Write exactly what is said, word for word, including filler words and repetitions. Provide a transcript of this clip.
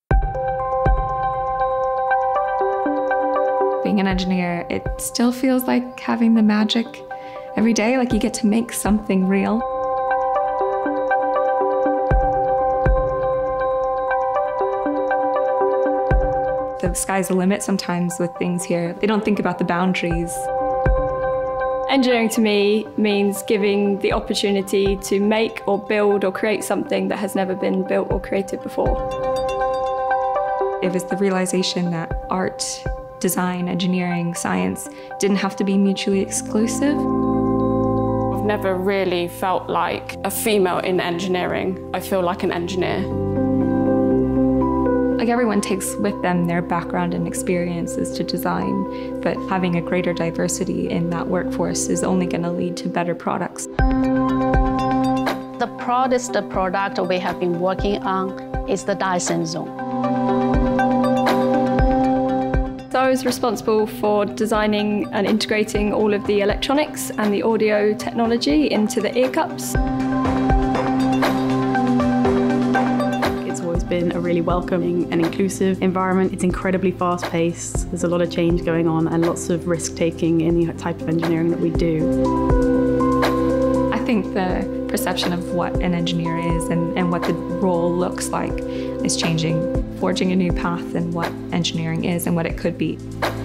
Being an engineer, it still feels like having the magic every day, like you get to make something real. The sky's the limit sometimes with things here. They don't think about the boundaries. Engineering to me means giving the opportunity to make or build or create something that has never been built or created before. It was the realization that art, design, engineering, science didn't have to be mutually exclusive. I've never really felt like a female in engineering. I feel like an engineer. Like everyone takes with them their background and experiences to design, but having a greater diversity in that workforce is only going to lead to better products. The proudest product we have been working on is the Dyson Zone. So I was responsible for designing and integrating all of the electronics and the audio technology into the ear cups. Been a really welcoming and inclusive environment. It's incredibly fast-paced. There's a lot of change going on and lots of risk-taking in the type of engineering that we do. I think the perception of what an engineer is and, and what the role looks like is changing, forging a new path in what engineering is and what it could be.